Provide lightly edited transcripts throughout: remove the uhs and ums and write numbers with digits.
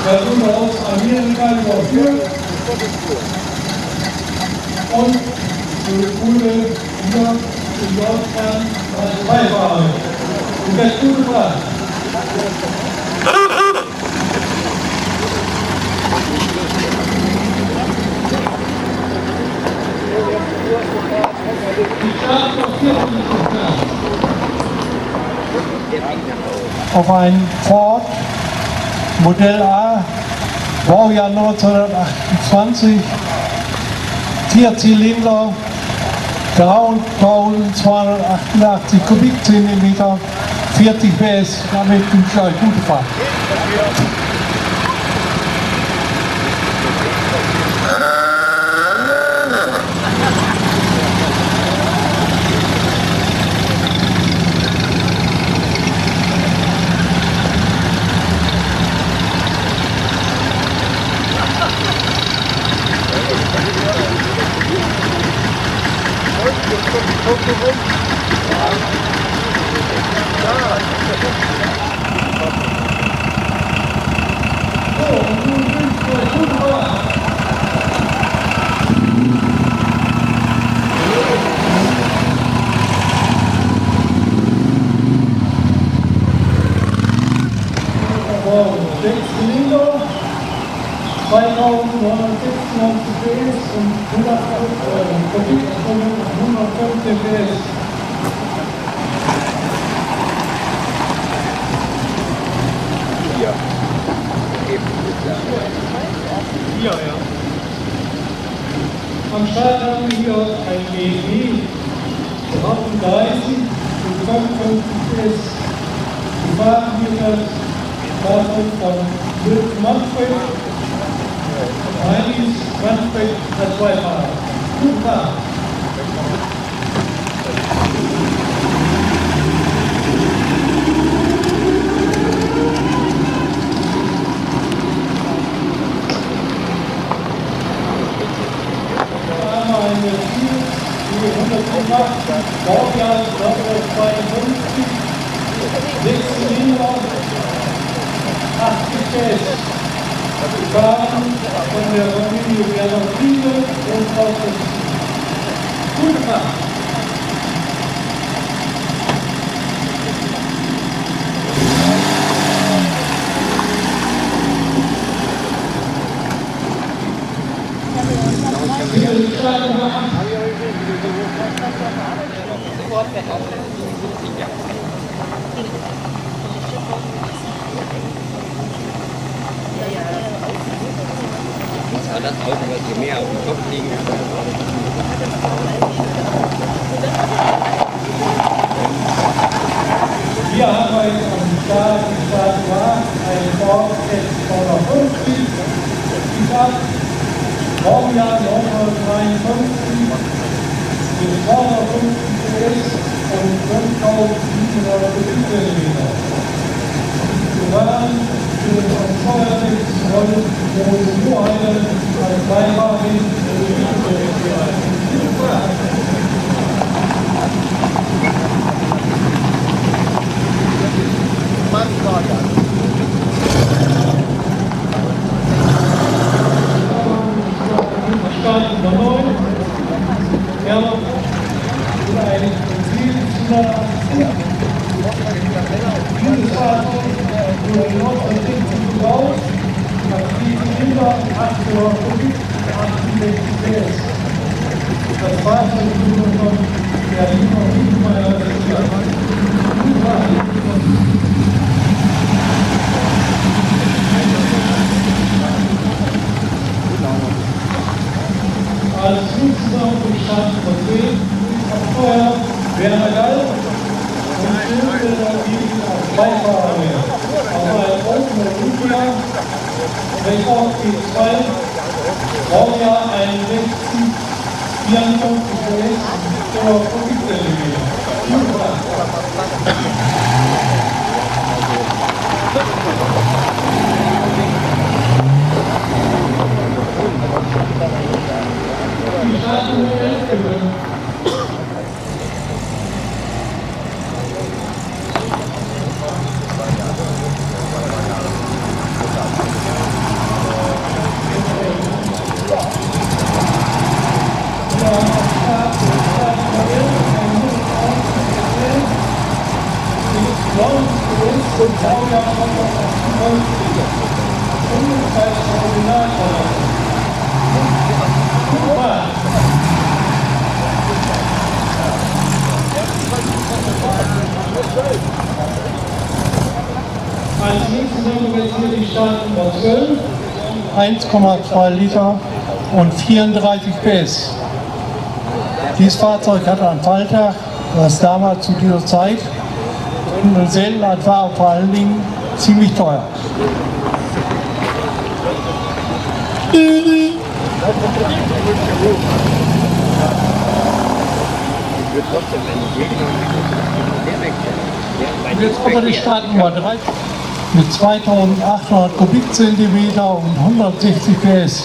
Person aus Amerika überführt und zur Schule hier in Deutschland als Beifahrer. Und das gute Fahrt. Auf ein Ford Modell A, Baujahr 1928, 4 Zylinder, 3288 Kubikzentimeter, 40 PS, damit wünsche ich euch gute Fahrt. Zylinder, 2996 PS und 115 PS. Ja. Am Start haben wir hier ein BMW 38 und 55 PS. Gefahren wird das Fahrzeug von Dirk Manfred, Heinis Manfred als Beifahrer. Guten Tag. Eine 108, Baujahr 1952, 6 Zylinder, 80 PS. Gefahren von der Familie Bernardine und Frau Christen. Gute Fahrt. Das Auto, was hier mehr auf dem Kopf liegen hat. Hier haben wir jetzt am Start war ein Ford S250, Baujahr 1953, mit 250 PS und 5700 Kubikzentimeter. Wir waren für das Feuerwehrrolle nur eine als Beifahrerin Start Nummer 9. Herr für eine Zielzuladung. Dieses Fahrzeug wurde 1960 gebaut, hat 4 Zylinder, 800 Kubik, 68 PS. Das Fahrzeug wurde von der Liefer Wiedemeyer als Flugsaison für die Stadt von See, am Feuer, Werner Gall und Schulfelder liegen als Beifahrer mehr. Auf einem Open Olympia, Rekord G2, Baujahr 61, 54 PS, oder Kubikzentimeter. Die Starten 1,2 Liter und 34 PS. Dieses Fahrzeug hat ein Faltdach, was damals zu dieser Zeit und selten war, vor allen Dingen ziemlich teuer. Jetzt aber die Startnummer 3 mit 2800 Kubikzentimeter und 160 PS.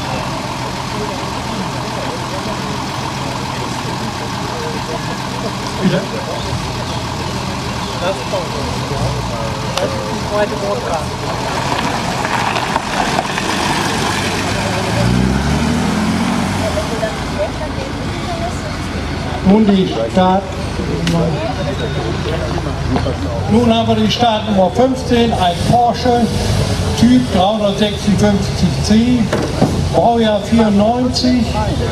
Bitte? Das ist die zweite Motor. Nun die Start. Nun haben wir die Startnummer 15, ein Porsche Typ 356C, Baujahr 94,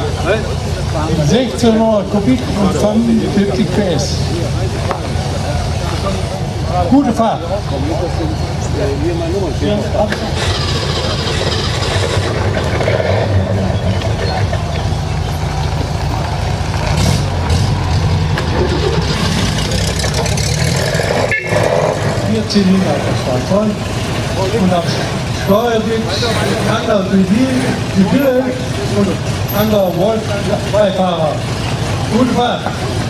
1600 Kubik und 75 PS. Gute Fahrt. Zylinder das Fahrzeug und am Steuersitz anderer Sibylle und anderer Wolf-Beifahrer. Gute Fahrt!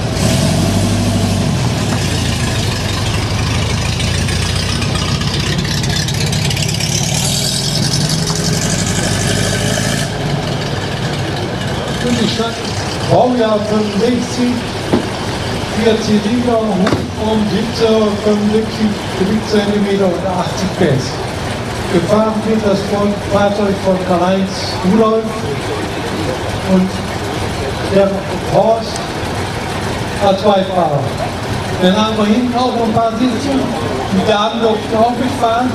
Und die Stadt Baujahr 65, 4 Zylinder, Hubraum 75 Kubikzentimeter und 80 PS. Gefahren wird das Fahrzeug von Karl-Heinz Rudolf und der Horst A2-Fahrer. Dann haben wir hinten auch noch ein paar Sitze. Die Damen durften auch mitfahren.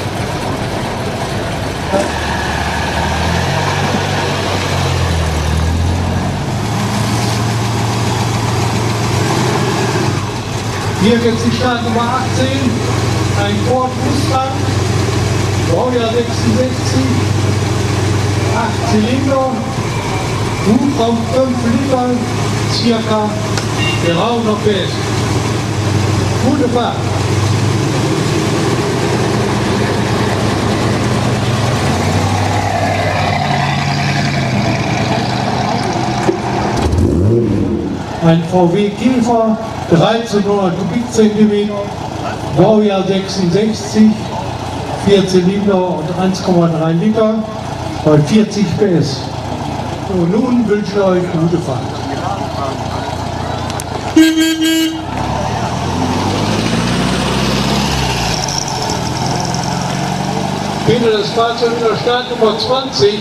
Hier gibt es die Startnummer 18, ein Ford Mustang, Baujahr 66, 8 Zylinder, Hubraum 5 Liter, circa 300 PS. Gute Fahrt! Ein VW Käfer, 1300 Kubikzentimeter, Baujahr 66, 4 Zylinder und 1,3 Liter bei 40 PS. Und nun wünsche ich euch gute Fahrt. Bitte das Fahrzeug in der Startnummer 20.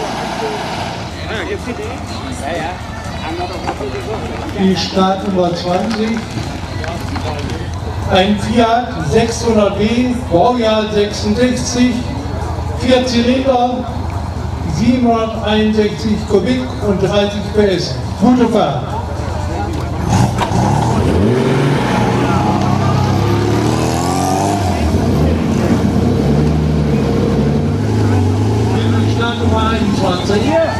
Die Startnummer 20, ein Fiat 600W, Baujahr 66, 4 Zylinder, 761 Kubik und 30 PS. Gute Fahrt! Die Startnummer 21.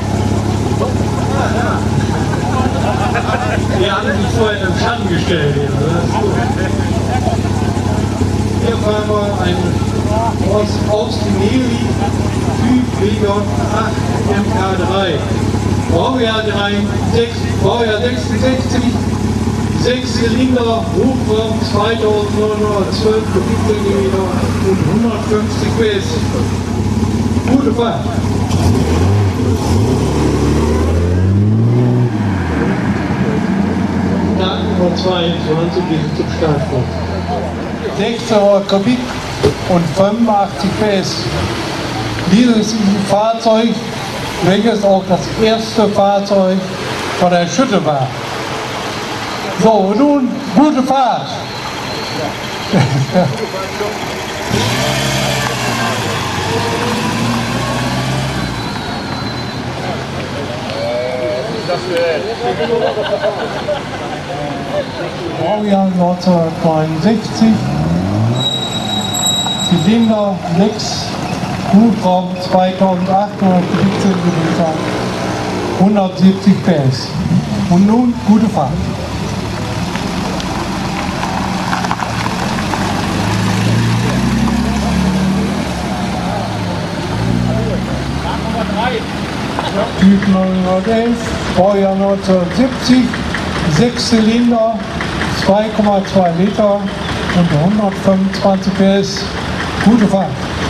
Wir haben sich vorhin im Schatten gestellt. Hier fahren wir einen Austin Heli Typ WJ8 MK3. Baujahr 66, 6 Zylinder, Hubraum 2912 Kubikzentimeter und 150 PS. Gute Fahrt! Nummer 22 bis zum Startpunkt. 1600 Kubik und 85 PS. Dieses ist ein Fahrzeug, welches auch das erste Fahrzeug von der Schütte war. So, nun gute Fahrt! Baujahr 1969, Zylinder 6, Hubraum 2800 Kubikzentimeter, 170 PS. Und nun gute Fahrt. Typ 911, Baujahr 1970, 6 Zylinder, 2,2 Liter und 125 PS. Gute Fahrt.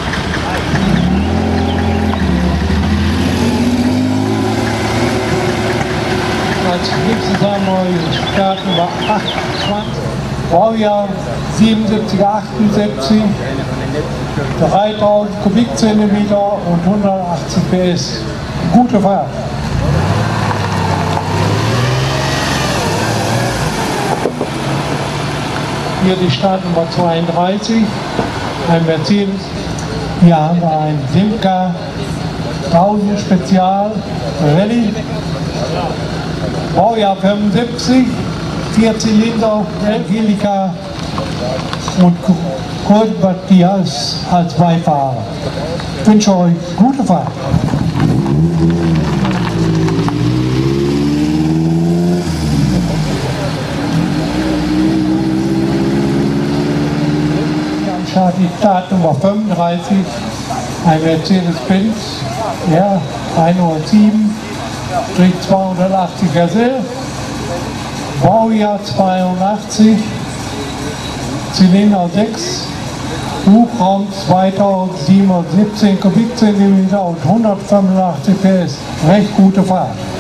Als nächstes haben wir starten wir 28, Baujahr 77, 78, 3000 Kubikzentimeter und 180 PS. Gute Fahrt. Hier die Startnummer 32, ein Mercedes. Hier haben wir einen Simca 1000 Spezial Rallye. Baujahr 75, 4 Zylinder, 11 Helica und Kurt Matthias als Beifahrer. Ich wünsche euch gute Fahrt. Am Start die Startnummer 35, ein Mercedes-Benz, ja, 107, 280 SL, Baujahr 82, Zylinder 6, Hubraum 2717 Kubikzentimeter und 185 PS. Recht gute Fahrt.